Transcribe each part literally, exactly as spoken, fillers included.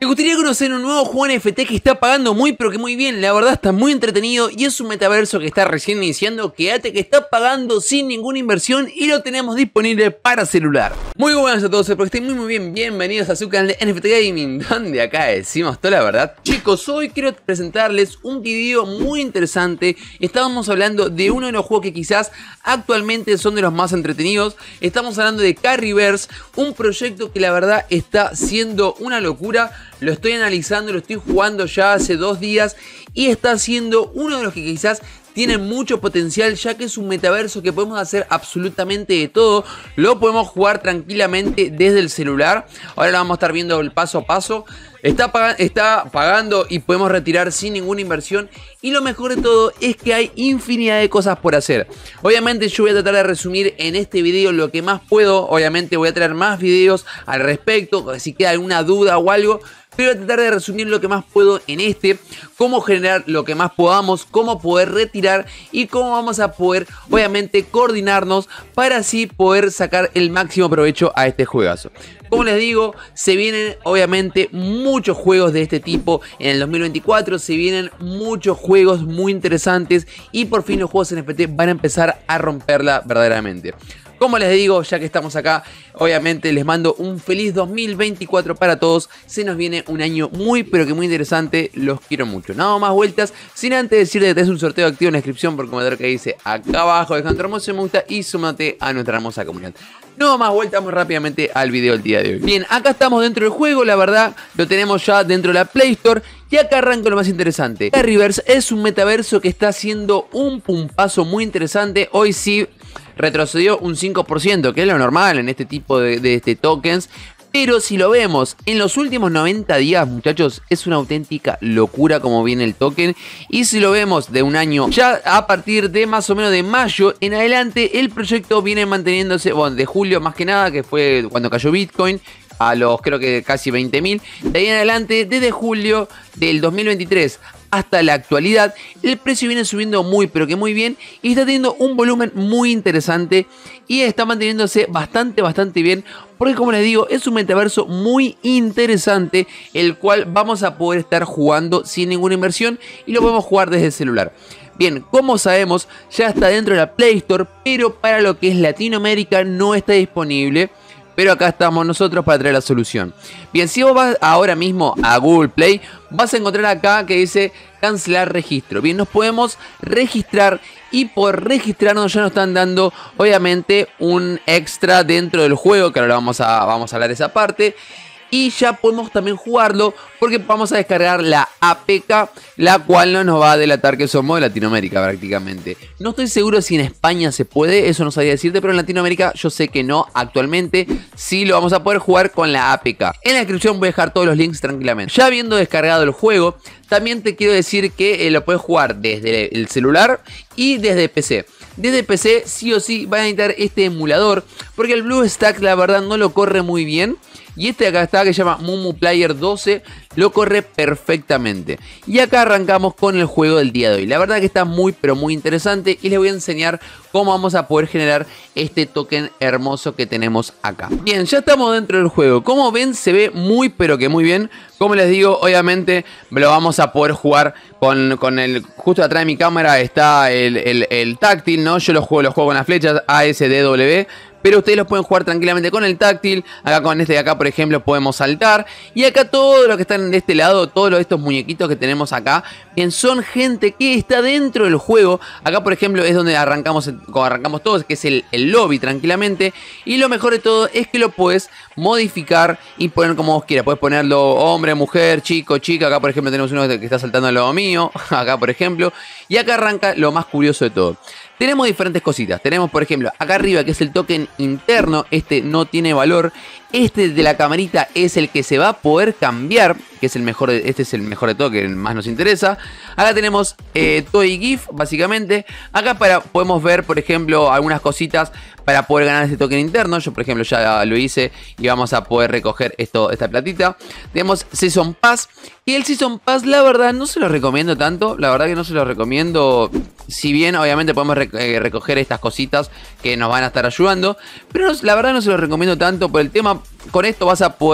¿Te gustaría conocer un nuevo juego N F T que está pagando muy pero que muy bien? La verdad está muy entretenido y es un metaverso que está recién iniciando. Quédate que está pagando sin ninguna inversión y lo tenemos disponible para celular. Muy buenas a todos, espero que estén muy muy bien. Bienvenidos a su canal de N F T Gaming, donde acá decimos toda la verdad. Chicos, hoy quiero presentarles un video muy interesante. Estábamos hablando de uno de los juegos que quizás actualmente son de los más entretenidos. Estamos hablando de Carryverse, un proyecto que la verdad está siendo una locura. Lo estoy analizando, lo estoy jugando ya hace dos días y está siendo uno de los que quizás tiene mucho potencial, ya que es un metaverso que podemos hacer absolutamente de todo. Lo podemos jugar tranquilamente desde el celular. Ahora lo vamos a estar viendo el paso a paso. Está, pag está pagando y podemos retirar sin ninguna inversión. Y lo mejor de todo es que hay infinidad de cosas por hacer. Obviamente yo voy a tratar de resumir en este video lo que más puedo. Obviamente voy a traer más videos al respecto, si queda alguna duda o algo. Pero voy a tratar de resumir lo que más puedo en este, cómo generar lo que más podamos, cómo poder retirar y cómo vamos a poder, obviamente, coordinarnos para así poder sacar el máximo provecho a este juegazo. Como les digo, se vienen obviamente muchos juegos de este tipo en el dos mil veinticuatro, se vienen muchos juegos muy interesantes y por fin los juegos N F T van a empezar a romperla verdaderamente. Como les digo, ya que estamos acá, obviamente les mando un feliz dos mil veinticuatro para todos. Se nos viene un año muy pero que muy interesante. Los quiero mucho. Nada más vueltas, sin antes decirte que tenés un sorteo activo en la descripción por comentario que dice acá abajo. Deja tu hermoso me gusta y súmate a nuestra hermosa comunidad. No más vueltas, vamos rápidamente al video del día de hoy. Bien, acá estamos dentro del juego, la verdad, lo tenemos ya dentro de la Play Store. Y acá arranco lo más interesante. Carryverse es un metaverso que está haciendo un pumpazo muy interesante. Hoy sí retrocedió un cinco por ciento, que es lo normal en este tipo de, de, de tokens. Pero si lo vemos en los últimos noventa días, muchachos, es una auténtica locura como viene el token. Y si lo vemos de un año, ya a partir de más o menos de mayo en adelante, el proyecto viene manteniéndose, bueno, de julio más que nada, que fue cuando cayó Bitcoin, a los creo que casi veinte mil. De ahí en adelante, desde julio del dos mil veintitrés hasta la actualidad, el precio viene subiendo muy pero que muy bien y está teniendo un volumen muy interesante y está manteniéndose bastante bastante bien, porque como les digo, es un metaverso muy interesante el cual vamos a poder estar jugando sin ninguna inversión y lo podemos jugar desde el celular. Bien, como sabemos, ya está dentro de la Play Store, pero para lo que es Latinoamérica no está disponible. Pero acá estamos nosotros para traer la solución. Bien, si vos vas ahora mismo a Google Play, vas a encontrar acá que dice cancelar registro. Bien, nos podemos registrar y por registrarnos ya nos están dando obviamente un extra dentro del juego, que ahora vamos a, vamos a hablar de esa parte. Y ya podemos también jugarlo porque vamos a descargar la A P K, la cual no nos va a delatar que somos de Latinoamérica prácticamente. No estoy seguro si en España se puede, eso no sabía decirte, pero en Latinoamérica yo sé que no actualmente. Sí lo vamos a poder jugar con la A P K. En la descripción voy a dejar todos los links tranquilamente. Ya habiendo descargado el juego, también te quiero decir que eh, lo puedes jugar desde el celular y desde P C. Desde P C sí o sí va a necesitar este emulador, porque el BlueStacks la verdad no lo corre muy bien. Y este de acá está, que se llama Mumu Player doce, lo corre perfectamente. Y acá arrancamos con el juego del día de hoy. La verdad que está muy pero muy interesante y les voy a enseñar cómo vamos a poder generar este token hermoso que tenemos acá. Bien, ya estamos dentro del juego. Como ven, se ve muy pero que muy bien. Como les digo, obviamente lo vamos a poder jugar con, con el... Justo atrás de mi cámara está el, el, el táctil, ¿no? Yo lo juego, lo juego con las flechas A S D W. Pero ustedes los pueden jugar tranquilamente con el táctil. Acá con este de acá, por ejemplo, podemos saltar. Y acá todo lo que están de este lado, todos estos muñequitos que tenemos acá, bien, son gente que está dentro del juego. Acá, por ejemplo, es donde arrancamos, arrancamos todos, que es el, el lobby tranquilamente. Y lo mejor de todo es que lo puedes modificar y poner como vos quieras. Puedes ponerlo hombre, mujer, chico, chica. Acá, por ejemplo, tenemos uno que está saltando al lado mío. Acá, por ejemplo. Y acá arranca lo más curioso de todo. Tenemos diferentes cositas. Tenemos, por ejemplo, acá arriba, que es el token interno. Este no tiene valor. Este de la camarita es el que se va a poder cambiar, que es el mejor de, este es el mejor de todo, que más nos interesa. Acá tenemos eh, Toy GIF, básicamente. Acá para, podemos ver, por ejemplo, algunas cositas para poder ganar este token interno. Yo, por ejemplo, ya lo hice y vamos a poder recoger esto, esta platita. Tenemos Season Pass. Y el Season Pass, la verdad, no se lo recomiendo tanto. La verdad que no se lo recomiendo. Si bien, obviamente, podemos rec eh, recoger estas cositas que nos van a estar ayudando. Pero no, la verdad no se lo recomiendo tanto por el tema. Con esto vas a poder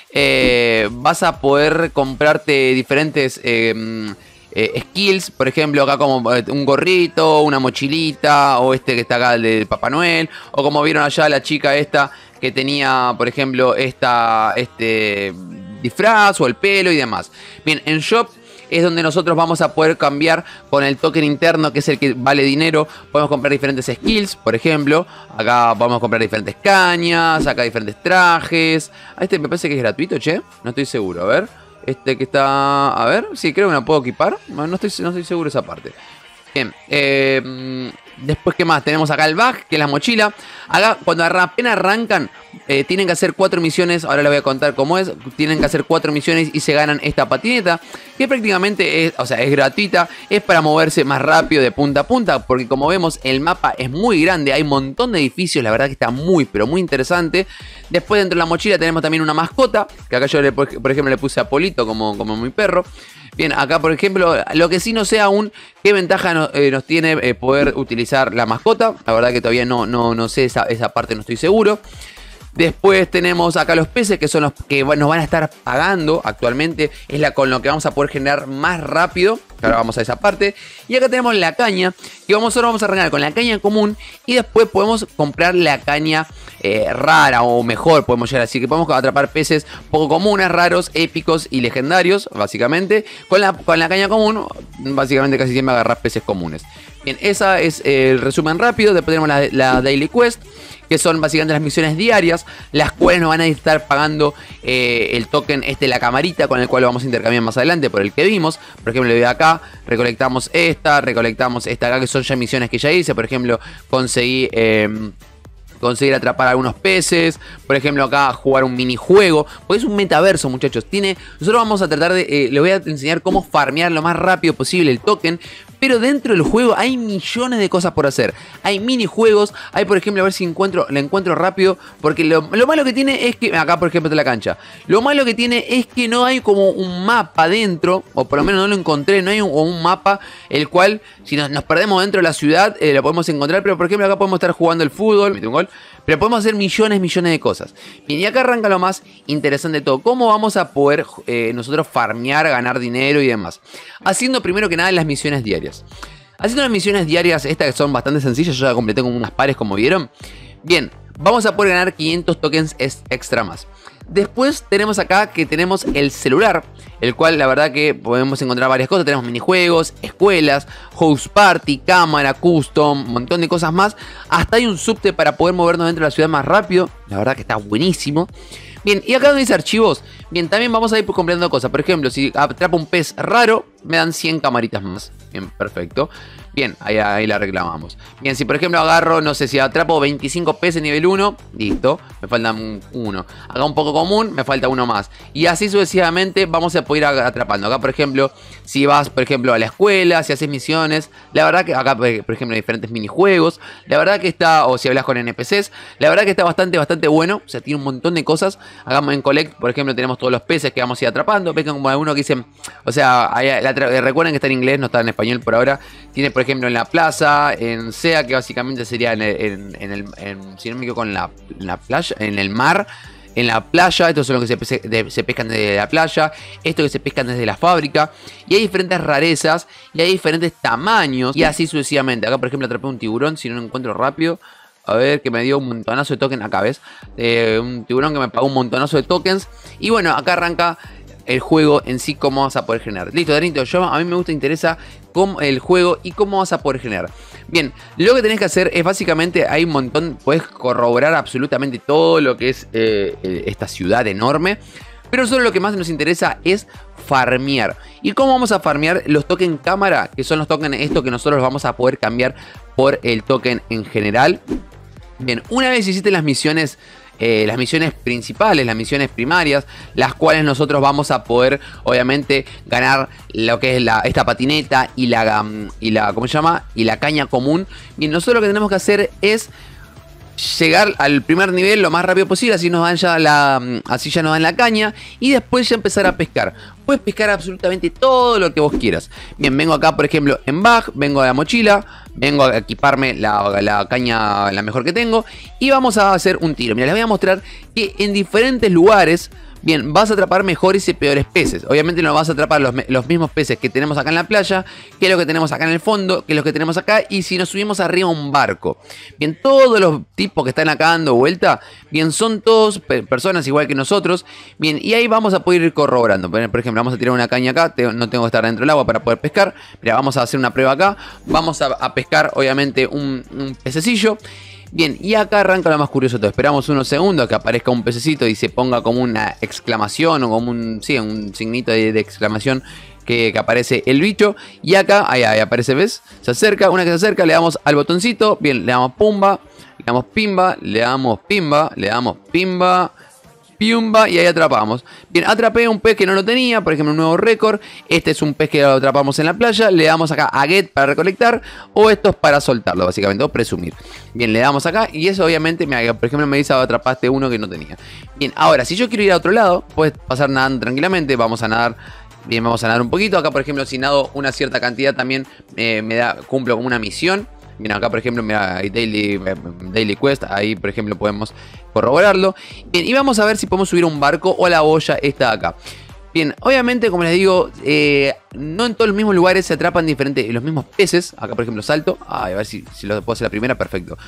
eh, vas a poder comprarte diferentes eh, eh, skills. Por ejemplo, acá como un gorrito, una mochilita, o este que está acá, el de Papá Noel. O como vieron allá la chica esta que tenía, por ejemplo, esta, este disfraz o el pelo y demás. Bien, en Shop es donde nosotros vamos a poder cambiar con el token interno, que es el que vale dinero. Podemos comprar diferentes skills, por ejemplo. Acá vamos a comprar diferentes cañas, acá diferentes trajes. Este me parece que es gratuito, che. No estoy seguro, a ver. Este que está... A ver, sí, creo que me la puedo equipar. No, no, estoy, no estoy seguro de esa parte. Bien, eh... después, ¿qué más? Tenemos acá el bag, que es la mochila. Acá, cuando apenas arrancan, eh, tienen que hacer cuatro misiones. Ahora les voy a contar cómo es. Tienen que hacer cuatro misiones y se ganan esta patineta, que prácticamente es, o sea, es gratuita. Es para moverse más rápido de punta a punta, porque como vemos, el mapa es muy grande. Hay un montón de edificios, la verdad que está muy, pero muy interesante. Después, dentro de la mochila tenemos también una mascota, que acá yo, le, por ejemplo, le puse a Polito como, como mi perro. Bien, acá por ejemplo, lo que sí no sé aún qué ventaja no, eh, nos tiene eh, poder utilizar la mascota. La verdad que todavía no, no, no sé esa, esa parte, no estoy seguro. Después tenemos acá los peces, que son los que nos van a estar pagando actualmente. Es la con lo que vamos a poder generar más rápido. Ahora vamos a esa parte. Y acá tenemos la caña, que vamos, ahora vamos a arrancar con la caña común. Y después podemos comprar la caña eh, rara, o mejor podemos llegar así. Que podemos atrapar peces poco comunes, raros, épicos y legendarios, básicamente. Con la, con la caña común, básicamente casi siempre agarrar peces comunes. Bien, esa es el resumen rápido. Después tenemos la, la Daily Quest, que son básicamente las misiones diarias, las cuales nos van a estar pagando eh, el token este, la camarita, con el cual lo vamos a intercambiar más adelante, por el que vimos. Por ejemplo, le doy acá, recolectamos esta, recolectamos esta acá, que son ya misiones que ya hice. Por ejemplo, conseguí... Eh, conseguir atrapar algunos peces, por ejemplo acá jugar un minijuego, porque es un metaverso, muchachos. Tiene, nosotros vamos a tratar de, eh, les voy a enseñar cómo farmear lo más rápido posible el token, pero dentro del juego hay millones de cosas por hacer. Hay minijuegos, hay por ejemplo, a ver si encuentro, lo encuentro rápido, porque lo, lo malo que tiene es que, acá por ejemplo está la cancha, lo malo que tiene es que no hay como un mapa dentro, o por lo menos no lo encontré, no hay un, un mapa, el cual, si nos, nos perdemos dentro de la ciudad, eh, lo podemos encontrar, pero por ejemplo acá podemos estar jugando el fútbol, metí un gol, pero podemos hacer millones, millones de cosas. Bien, y acá arranca lo más interesante de todo. ¿Cómo vamos a poder eh, nosotros farmear, ganar dinero y demás? Haciendo primero que nada las misiones diarias. Haciendo las misiones diarias, estas que son bastante sencillas, yo ya completé con unas pares como vieron. Bien, vamos a poder ganar quinientos tokens extra más. Después tenemos acá que tenemos el celular, el cual la verdad que podemos encontrar varias cosas. Tenemos minijuegos, escuelas, house party, cámara, custom, un montón de cosas más. Hasta hay un subte para poder movernos dentro de la ciudad más rápido. La verdad que está buenísimo. Bien, y acá donde dice archivos, bien, también vamos a ir comprando cosas. Por ejemplo, si atrapo un pez raro, me dan cien camaritas más. Bien, perfecto. Bien, ahí, ahí la reclamamos. Bien, si por ejemplo agarro, no sé, si atrapo veinticinco peces nivel uno, listo, me faltan uno. Acá un poco común, me falta uno más. Y así sucesivamente vamos a poder ir atrapando. Acá por ejemplo, si vas por ejemplo a la escuela, si haces misiones, la verdad que acá por ejemplo hay diferentes minijuegos. La verdad que está, o si hablas con N P Cs, la verdad que está bastante, bastante bueno. O sea, tiene un montón de cosas. Acá en Collect, por ejemplo, tenemos todos los peces que vamos a ir atrapando. Ven como algunos que dicen, o sea, hay, la, recuerden que está en inglés, no está en español por ahora. Tiene por ejemplo en la plaza, en S E A, que básicamente sería en el, en, en el en, si no me equivoco, en la, en la playa, en el mar, en la playa. Estos son los que se, pese, de, se pescan desde la playa, estos que se pescan desde la fábrica, y hay diferentes rarezas y hay diferentes tamaños y así sucesivamente. Acá por ejemplo atrapé un tiburón, si no lo encuentro rápido. A ver, que me dio un montonazo de tokens acá, ¿ves? Eh, un tiburón que me pagó un montonazo de tokens. Y bueno, acá arranca el juego en sí, cómo vas a poder generar. Listo, Danito, yo, a mí me gusta, interesa cómo, el juego y cómo vas a poder generar. Bien, lo que tenés que hacer es básicamente, hay un montón, puedes corroborar absolutamente todo lo que es eh, esta ciudad enorme. Pero solo lo que más nos interesa es farmear. ¿Y cómo vamos a farmear los tokens cámara? Que son los tokens, esto que nosotros vamos a poder cambiar por el token en general. Bien, una vez hiciste las misiones, eh, las misiones principales, las misiones primarias, las cuales nosotros vamos a poder, obviamente, ganar lo que es la, esta patineta y la, y la, ¿cómo se llama? Y la caña común. Bien, nosotros lo que tenemos que hacer es llegar al primer nivel lo más rápido posible, así nos dan ya la, así ya nos dan la caña y después ya empezar a pescar. Puedes pescar absolutamente todo lo que vos quieras. Bien, vengo acá por ejemplo en bag, vengo a la mochila, vengo a equiparme la, la caña la mejor que tengo y vamos a hacer un tiro. Mira, les voy a mostrar que en diferentes lugares bien, vas a atrapar mejores y peores peces. Obviamente no vas a atrapar los, los mismos peces que tenemos acá en la playa, que es lo que tenemos acá en el fondo, que es lo que tenemos acá, y si nos subimos arriba a un barco. Bien, todos los tipos que están acá dando vuelta, bien, son todos pe personas igual que nosotros, bien, y ahí vamos a poder ir corroborando. Por ejemplo, vamos a tirar una caña acá, te no tengo que estar dentro del agua para poder pescar. Mira, vamos a hacer una prueba acá, vamos a, a pescar obviamente un, un pececillo. Bien, y acá arranca lo más curioso todo. Esperamos unos segundos que aparezca un pececito y se ponga como una exclamación o como un, sí, un signito de, de exclamación que, que aparece el bicho. Y acá, ahí, ahí aparece, ¿ves? Se acerca, una que se acerca, le damos al botoncito. Bien, le damos pumba, le damos pimba, le damos pimba, le damos pimba, piumba, y ahí atrapamos. Bien, atrapé un pez que no lo tenía, por ejemplo un nuevo récord. Este es un pez que lo atrapamos en la playa. Le damos acá a get para recolectar, o esto es para soltarlo básicamente, o presumir. Bien, le damos acá y eso obviamente, mira, por ejemplo me dice atrapaste uno que no tenía. Bien, ahora si yo quiero ir a otro lado, puedes pasar nadando tranquilamente. Vamos a nadar. Bien, vamos a nadar un poquito. Acá por ejemplo si nado una cierta cantidad también eh, me da, cumplo como una misión. Bien, acá por ejemplo, mira, hay daily, daily quest, ahí por ejemplo podemos corroborarlo. Bien, y vamos a ver si podemos subir un barco o la boya esta de acá. Bien, obviamente como les digo, eh, no en todos los mismos lugares se atrapan diferentes, los mismos peces. Acá por ejemplo salto, ay, a ver si, si lo puedo hacer la primera, perfecto.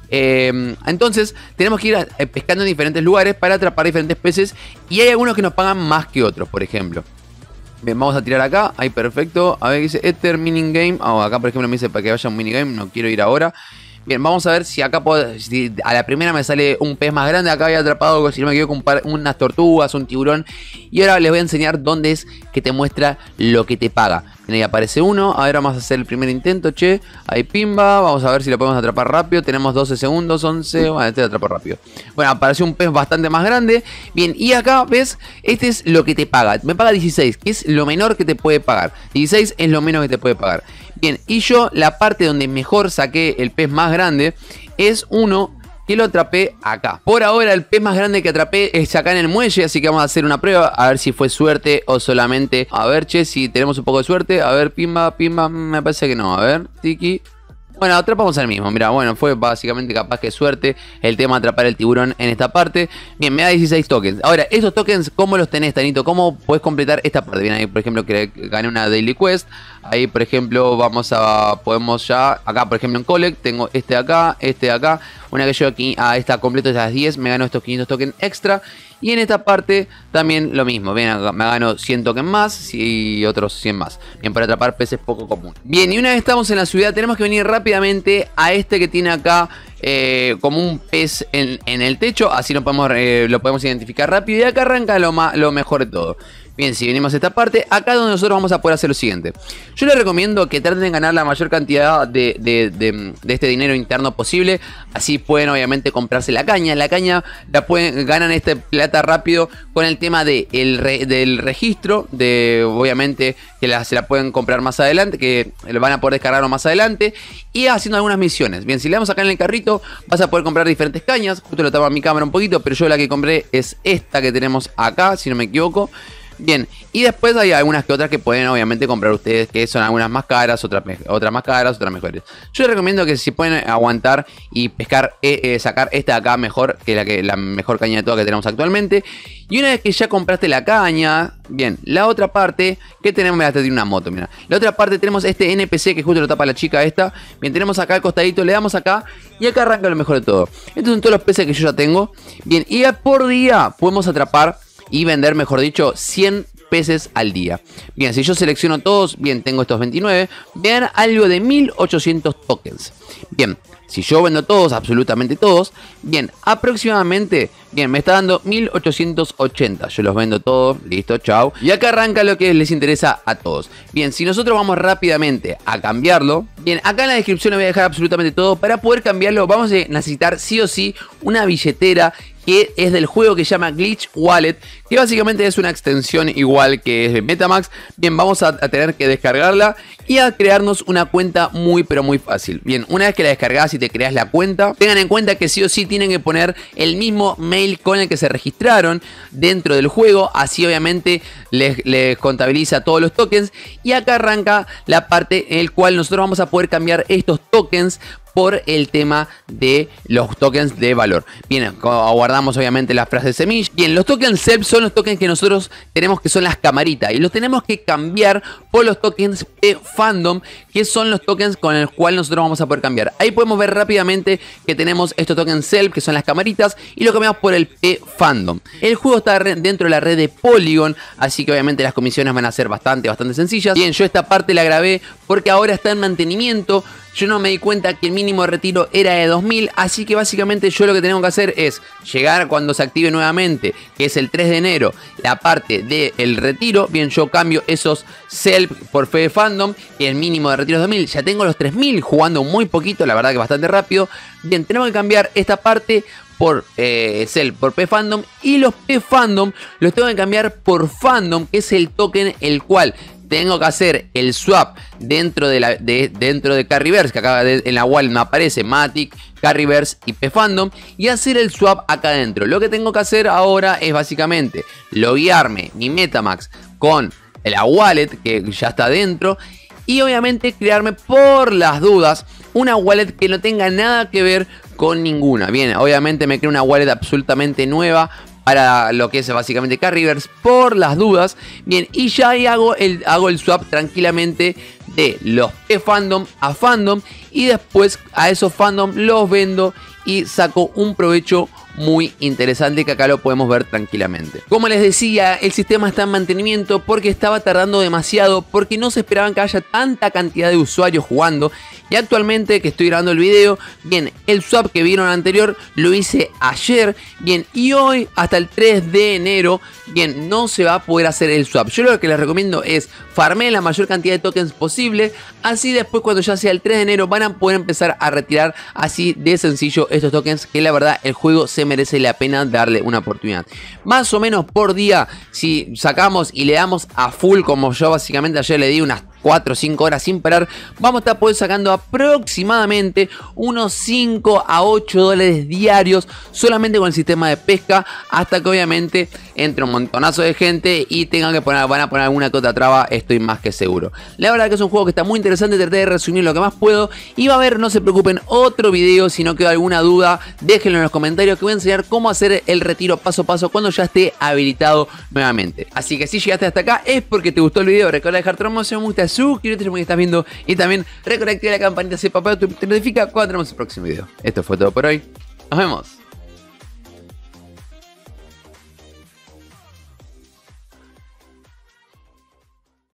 Eh, entonces tenemos que ir a, eh, pescando en diferentes lugares para atrapar diferentes peces. Y hay algunos que nos pagan más que otros, por ejemplo. Bien, vamos a tirar acá, ahí perfecto. A ver, dice Ether Minigame. Oh, acá por ejemplo me dice para que vaya un minigame, no quiero ir ahora. Bien, vamos a ver si acá puedo, si a la primera me sale un pez más grande. Acá había atrapado, si no me equivoco, unas tortugas, un tiburón. Y ahora les voy a enseñar dónde es que te muestra lo que te paga. Bien, ahí aparece uno. Ahora vamos a hacer el primer intento, che. Ahí pimba, vamos a ver si lo podemos atrapar rápido. Tenemos doce segundos, once, bueno, este lo atrapo rápido. Bueno, apareció un pez bastante más grande. Bien, y acá, ¿ves? Este es lo que te paga. Me paga dieciséis, que es lo menor que te puede pagar. dieciséis es lo menos que te puede pagar. Bien, y yo la parte donde mejor saqué el pez más grande es uno que lo atrapé acá. Por ahora el pez más grande que atrapé es acá en el muelle, así que vamos a hacer una prueba a ver si fue suerte o solamente, a ver, che, si tenemos un poco de suerte. A ver, pimba, pimba, me parece que no. A ver, tiki. Bueno, atrapamos al mismo, mira, bueno, fue básicamente capaz que suerte el tema de atrapar el tiburón en esta parte. Bien, me da dieciséis tokens. Ahora, estos tokens, ¿cómo los tenés, Tanito? ¿Cómo puedes completar esta parte? Bien, ahí por ejemplo que gané una daily quest. Ahí por ejemplo vamos a, podemos ya, acá por ejemplo en collect, tengo este de acá, este de acá. Una que yo aquí a esta completo de las diez, me gano estos quinientos tokens extra. Y en esta parte también lo mismo. Bien, acá me gano cien tokens más y otros cien más. Bien, para atrapar peces poco comunes. Bien, y una vez estamos en la ciudad, tenemos que venir rápidamente a este que tiene acá eh, como un pez en, en el techo. Así lo podemos, eh, lo podemos identificar rápido. Y acá arranca lo, más, lo mejor de todo. Bien, si venimos a esta parte, acá es donde nosotros vamos a poder hacer lo siguiente. Yo les recomiendo que traten de ganar la mayor cantidad de, de, de, de este dinero interno posible. Así pueden obviamente comprarse la caña. La caña la pueden, ganan esta plata rápido con el tema de el re, del registro. De obviamente que la, se la pueden comprar más adelante, que van a poder descargarlo más adelante. Y haciendo algunas misiones. Bien, si le damos acá en el carrito, vas a poder comprar diferentes cañas. Justo lo tapa mi cámara un poquito, pero yo la que compré es esta que tenemos acá, si no me equivoco. Bien, y después hay algunas que otras que pueden obviamente comprar ustedes, que son algunas más caras, otras, otras más caras, otras mejores. Yo les recomiendo que si pueden aguantar y pescar, eh, eh, sacar esta de acá mejor, que la, que la mejor caña de todas que tenemos actualmente. Y una vez que ya compraste la caña, bien, la otra parte que tenemos, mira, esta tiene una moto, mira. La otra parte tenemos este N P C que justo lo tapa la chica esta. Bien, tenemos acá al costadito, le damos acá y acá arranca lo mejor de todo. Estos son todos los peces que yo ya tengo. Bien, y por día podemos atrapar y vender, mejor dicho, cien peces al día. Bien, si yo selecciono todos, bien, tengo estos veintinueve, vean algo de mil ochocientos tokens. Bien, si yo vendo todos, absolutamente todos, bien, aproximadamente, bien, me está dando mil ochocientos ochenta. Yo los vendo todos, listo, chao. Y acá arranca lo que les interesa a todos. Bien, si nosotros vamos rápidamente a cambiarlo, bien, acá en la descripción les voy a dejar absolutamente todo. Para poder cambiarlo vamos a necesitar sí o sí una billetera que es del juego que se llama Glitch Wallet, que básicamente es una extensión igual que es de Metamask. Bien, vamos a, a tener que descargarla y a crearnos una cuenta muy pero muy fácil. Bien, una vez que la descargas y te creas la cuenta, tengan en cuenta que sí o sí tienen que poner el mismo mail con el que se registraron dentro del juego, así obviamente les, les contabiliza todos los tokens. Y acá arranca la parte en la cual nosotros vamos a poder cambiar estos tokens por el tema de los tokens de valor. Bien, guardamos obviamente las frases de semilla. Bien, los tokens self son los tokens que nosotros tenemos, que son las camaritas, y los tenemos que cambiar por los tokens de fandom, que son los tokens con el cual nosotros vamos a poder cambiar. Ahí podemos ver rápidamente que tenemos estos tokens self, que son las camaritas, y lo cambiamos por el P fandom. El juego está dentro de la red de Polygon, así que obviamente las comisiones van a ser bastante, bastante sencillas. Bien, yo esta parte la grabé porque ahora está en mantenimiento. Yo no me di cuenta que el mínimo de retiro era de dos mil, así que básicamente yo lo que tengo que hacer es llegar cuando se active nuevamente, que es el tres de enero, la parte del retiro. Bien, yo cambio esos self por P fandom, que el mínimo de retiro es dos mil. Ya tengo los tres mil jugando muy poquito, la verdad que bastante rápido. Bien, tenemos que cambiar esta parte por eh, self por P fandom, y los P fandom los tengo que cambiar por fandom, que es el token el cual tengo que hacer el swap dentro de, la, de, dentro de Carryverse, que acá de, en la wallet me aparece Matic, Carryverse y P fandom, y hacer el swap acá adentro. Lo que tengo que hacer ahora es básicamente loguearme mi Metamask con la wallet que ya está dentro, y obviamente crearme por las dudas una wallet que no tenga nada que ver con ninguna. Bien, obviamente me creo una wallet absolutamente nueva para lo que es básicamente Carryverse por las dudas. Bien, y ya ahí hago el, hago el swap tranquilamente de los P fandom a fandom, y después a esos fandom los vendo y saco un provecho muy interesante, que acá lo podemos ver tranquilamente. Como les decía, el sistema está en mantenimiento porque estaba tardando demasiado, porque no se esperaban que haya tanta cantidad de usuarios jugando. Y actualmente que estoy grabando el video, bien, el swap que vieron anterior lo hice ayer, bien, y hoy hasta el tres de enero, bien, no se va a poder hacer el swap. Yo lo que les recomiendo es farmear la mayor cantidad de tokens posible, así después cuando ya sea el tres de enero van a poder empezar a retirar así de sencillo estos tokens, que la verdad el juego se merece la pena darle una oportunidad. Más o menos por día, si sacamos y le damos a full, como yo básicamente ayer le di unas cuatro o cinco horas sin parar, vamos a estar poder sacando aproximadamente unos cinco a ocho dólares diarios solamente con el sistema de pesca, hasta que obviamente entre un montonazo de gente y tengan que poner, van a poner alguna que otra traba, estoy más que seguro. La verdad que es un juego que está muy interesante, traté de resumir lo que más puedo, y va a haber, no se preocupen, otro video. Si no queda alguna duda, déjenlo en los comentarios, que voy a enseñar cómo hacer el retiro paso a paso cuando ya esté habilitado nuevamente. Así que si llegaste hasta acá es porque te gustó el video. Recuerda dejar tu hermoso me gusta, suscríbete si estás viendo, y también recuerda activar la campanita si papá te notifica cuando tenemos el próximo video. Esto fue todo por hoy, nos vemos.